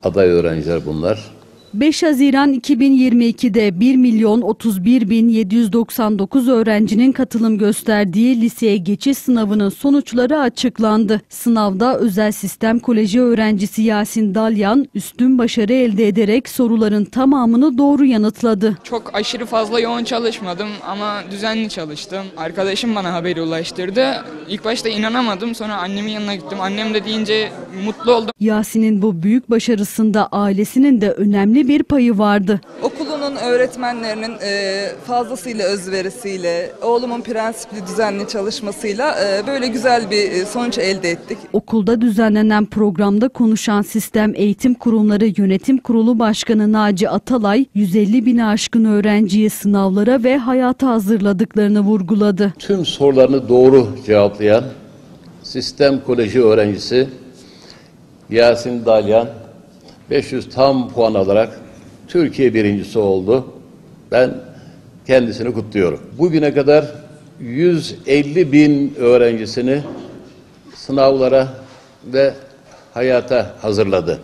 aday öğrenciler bunlar. 5 Haziran 2022'de 1.031.799 öğrencinin katılım gösterdiği liseye geçiş sınavının sonuçları açıklandı. Sınavda Özel Sistem Koleji öğrencisi Yasin Dalyan üstün başarı elde ederek soruların tamamını doğru yanıtladı. Çok aşırı fazla yoğun çalışmadım ama düzenli çalıştım. Arkadaşım bana haberi ulaştırdı. İlk başta inanamadım, sonra annemin yanına gittim. Annem de deyince mutlu oldum. Yasin'in bu büyük başarısında ailesinin de önemli bir payı vardı. Okulunun öğretmenlerinin fazlasıyla özverisiyle, oğlumun prensipli düzenli çalışmasıyla böyle güzel bir sonuç elde ettik. Okulda düzenlenen programda konuşan Sistem Eğitim Kurumları Yönetim Kurulu Başkanı Naci Atalay, 150.000'e aşkın öğrenciyi sınavlara ve hayata hazırladıklarını vurguladı. Tüm sorularını doğru cevaplayan Sistem Koleji öğrencisi Yasin Dalyan 500 tam puan alarak Türkiye birincisi oldu. Ben kendisini kutluyorum. Bugüne kadar 150.000 öğrencisini sınavlara ve hayata hazırladı.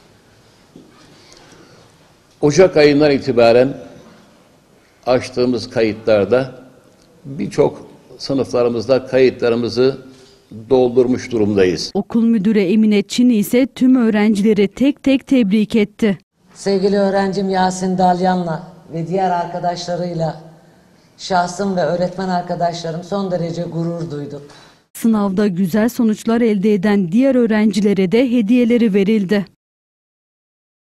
Ocak ayından itibaren açtığımız kayıtlarda birçok sınıflarımızda kayıtlarımızı doldurmuş durumdayız. Okul müdürü Emine Çin ise tüm öğrencileri tek tek tebrik etti. Sevgili öğrencim Yasin Dalyan'la ve diğer arkadaşlarıyla şahsım ve öğretmen arkadaşlarım son derece gurur duydu. Sınavda güzel sonuçlar elde eden diğer öğrencilere de hediyeleri verildi.